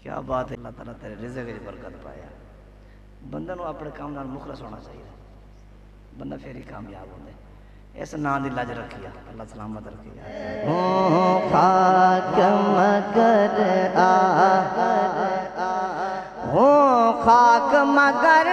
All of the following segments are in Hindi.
क्या बात है। अल्लाह ताला तेरे रिज़्क़ में बरकत पाया। बंदे नूं अपने काम नाल मुखलस होना चाहिए, बंदा फिर ही कामयाब होंदा है। इस नाम दी लज रखिया, अल्लाह सलामत रखिया। हो खाक मगर हो खाक मगर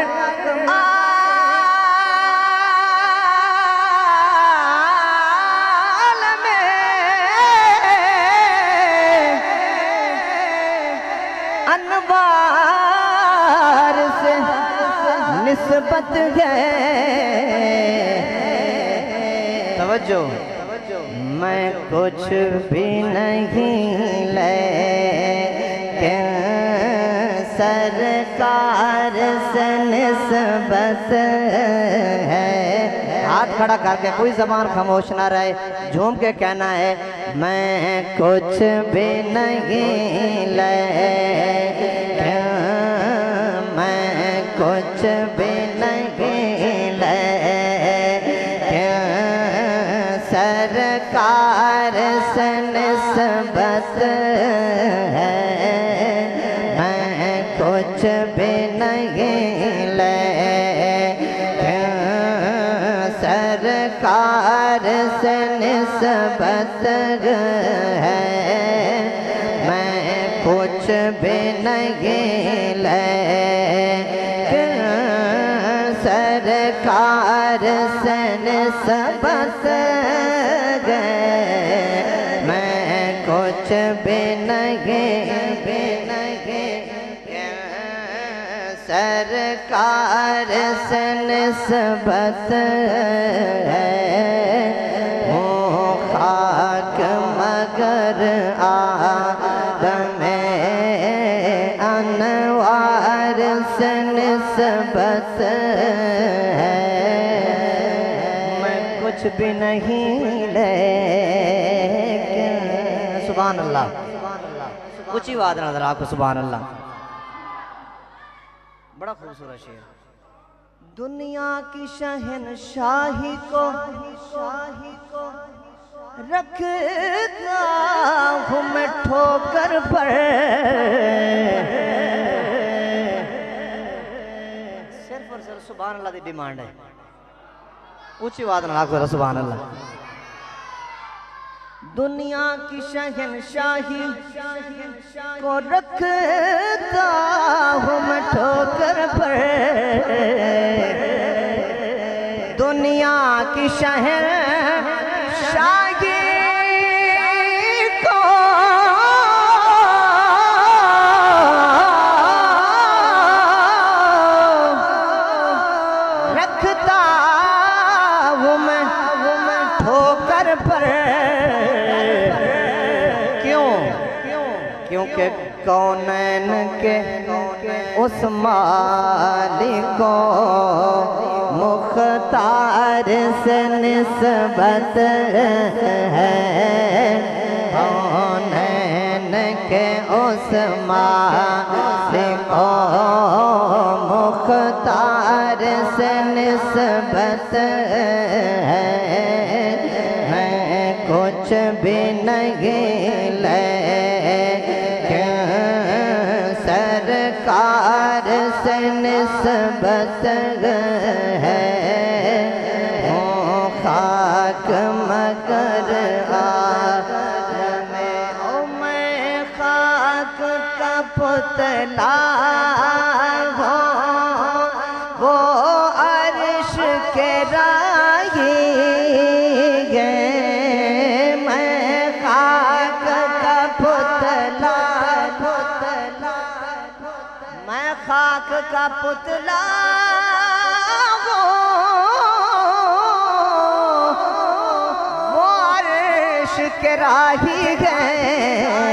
अनवार से निस्बत है। तवज्जो, मैं कुछ भी नहीं लेकिन सरकार से निस्बत है। हाथ खड़ा करके कोई ज़बान खामोश ना रहे, झूम के कहना है मैं कुछ भी नहीं लेकिन मैं कुछ भी नहीं लेकिन सरकार से निस्बत है। मैं कुछ भी नहीं लेकिन सरकार से निस्बत है। मैं कुछ भी नहीं लेकिन सरकार से निस्बत मैं कुछ भी नहीं सरकार से निस्बत है। हो खाक मगर आदम अनवार से निस्बत है। मैं कुछ भी नहीं लेकिन सुभान अल्लाह। ऊंची आवाज नजर आपको सुभान अल्लाह। बड़ा खूबसूरत शेर। दुनिया की शहनशाही को रखता हूँ मैं ठोकर पर। सिर्फ और सिर्फ सुभान अल्लाह की डिमांड है। ऊंची आवाज नजर आपको सुभान अल्लाह। दुनिया की शहनशाही को रखता हूँ मैं ठोकर पर। दुनिया की शहनशाही को रखता हूँ मैं ठोकर पर। क्योंकि कौनैन के उस मालिक को मुख्तार से निस्बत है। कौनैन के उस मालिक को मुख्तार से निस्बत है। मैं कुछ भी नहीं सरकार से निस्बत है। हो खाक मगर आदम ओ मैं खाक का पुतला हो वो अर्श के राही है। मैं खाक का पुतला मैं खाक का पुतला वो अर्श के राही गए।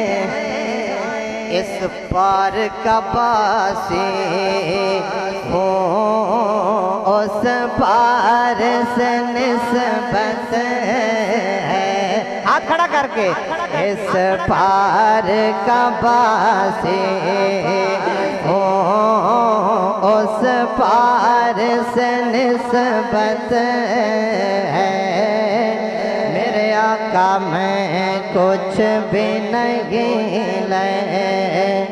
इस पार का बासी हो उस पार से निस्बत है। हाथ खड़ा करके इस पार का बासी हो उस पार से निस्बत है। का मैं कुछ भी नहीं ले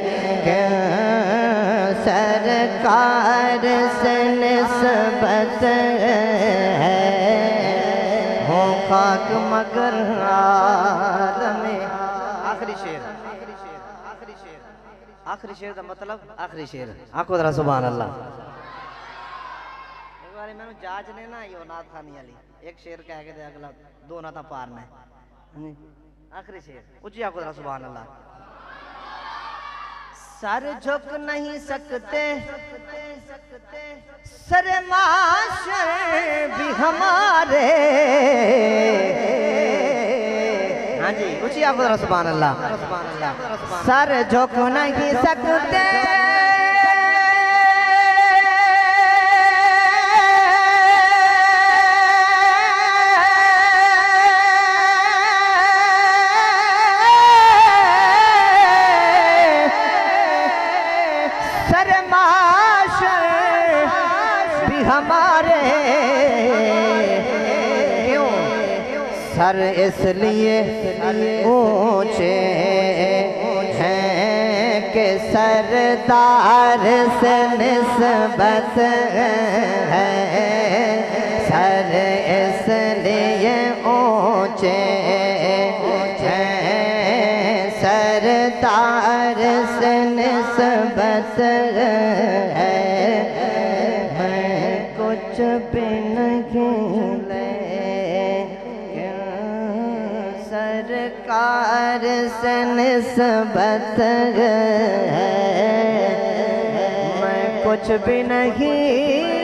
सरकार से निस्बत है, हो खाक मगर आलम। आखिरी शेर, आखिरी शेर का मतलब आखिरी शेर। आखो जरा सुभान अल्लाह। एक बार मैंने जांच ने ना यो नाथ खानी वाली एक शेर कह के दे अगला दो नाता पार ने। आखिरी शेर उच्ची आखो जरा सुभान अल्लाह। सर झुक नहीं सकते सर माशर भी हमारे। हाँ जी उसी आप सुभान अल्लाह। सर झुक नहीं सकते हमारे। क्यों? सर इसलिए ऊंचे हैं कि सरदार से निस्बत है। सर इसलिए ऊंचे हैं सरदार से निस्बत है। कुछ भी नहीं ले सरकार से निस्बत है। मैं कुछ भी नहीं